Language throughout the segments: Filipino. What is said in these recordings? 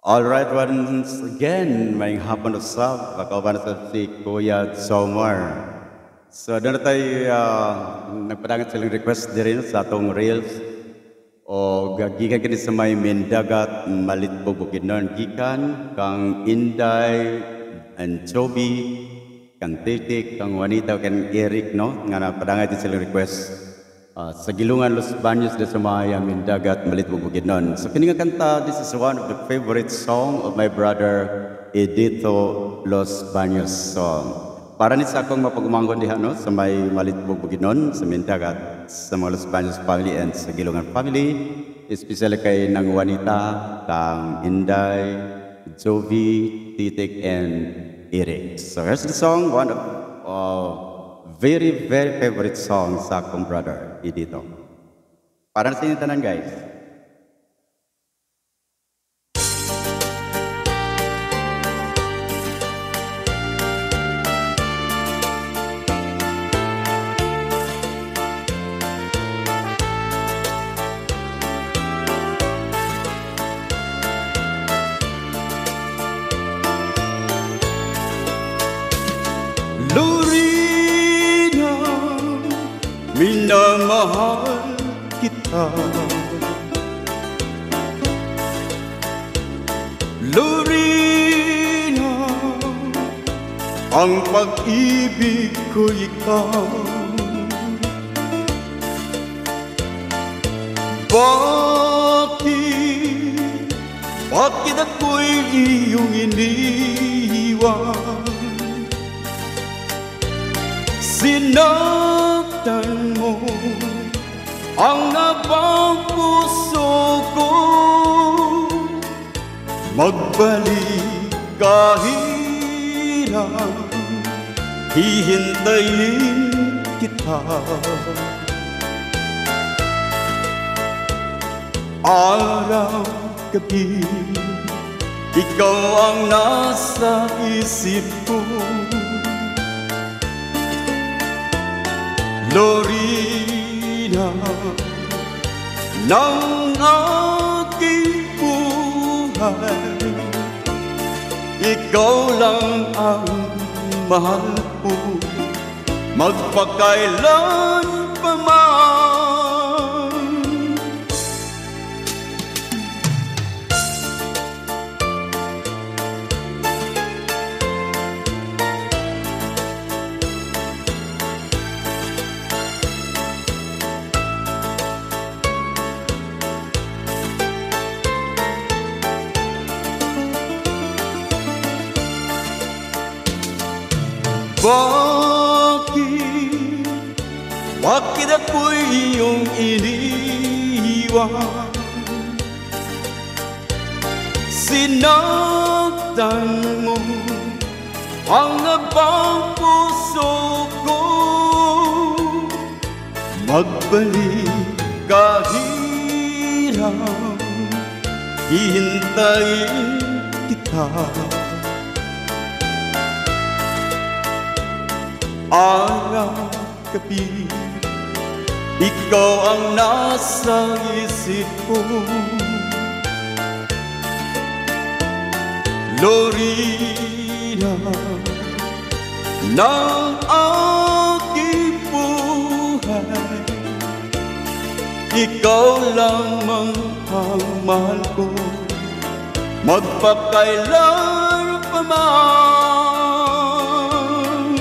All right, once again, may hapon usap, pagkauban sa si Kuya Jomar. So, doon na tayo nagpadangat silang request din sa atong Reels o gagikan kini sa may Mindagat, Malitbo, Bukidnon, gikan, kang Inday, and Joby, kang Titik, kang Juanita, kang Eric, no? Nga nagpadangat din silang request. Sa Gilungan, Los Baños, de Sumaya, Mindagat, Malitbo, Bukidnon. So, kini nga kanta, this is one of the favorite song of my brother, Edito Los Baños. So, para ni sa akong mapag-umanggon diha, no? Sa may Malitbo, Bukidnon, sa Mindagat, sa mga Los Baños family and sa Gilungan family, especially kay nang Juanita, kang Inday, Jovi, Titik, and Eric. So, here's the song, one of very, very favorite song sa akong brother, Edito. Para sa inyo tanan, guys. Lorena, minamahal kita. Lorena, ang pag-ibig ko ikaw. Bakit ako'y iyong iniwan? Sinaktan mo ang nabang puso ko. Magbalik kahirap, hihintayin kita. Araw, gabi, ikaw ang nasa isip ko. Lorena, ng aking buhay, ikaw lang ang mahal ko, magpakailan pa man. Bakit ako'y iyong iniwan? Sinaktan mo ang nabang puso ko. Magbalik kahirap, hihintayin kita. Araw, gabi, ikaw ang nasa isip ko. Lorena, ng aking buhay, ikaw lamang ang mahal ko, magpakailan pa man.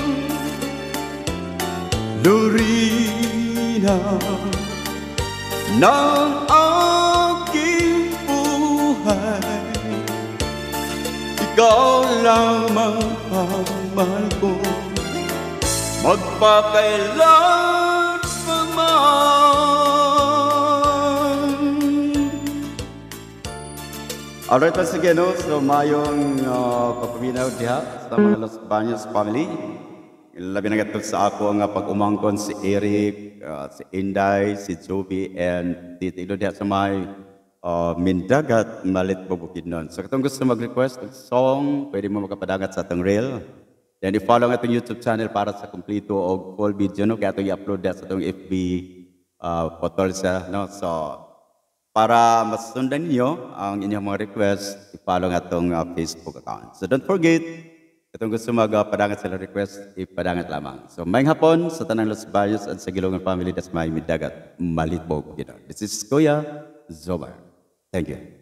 Lorena, ng aking buhay, ikaw lamang ang mahal ko, magpakailan pa man. Alright, once again, no? So mayong papaminaw diha sa mga Los Baños family. Labi na gatod sa ako nga pag-umangkon si Eric, si Inday, si Joby, and Tito diha sa may Mindagat, Malitbo, Bukidnon. So katong gusto mag-request ng song, pwede mo makapadangat sa atong reel. Then i-follow nga itong YouTube channel para sa kompleto o full video, no? Kaya itong i-upload sa itong FB portal siya, no? So para masundan niyo ang inyong mga request, follow nga itong Facebook account. So don't forget, itong gusto magpadangat sila request, ipadangat lamang. So may hapon sa Tanang Los Baños at sa Gilongan family, that's my Midagat Malitbog. This is Kuya Zomar. Thank you.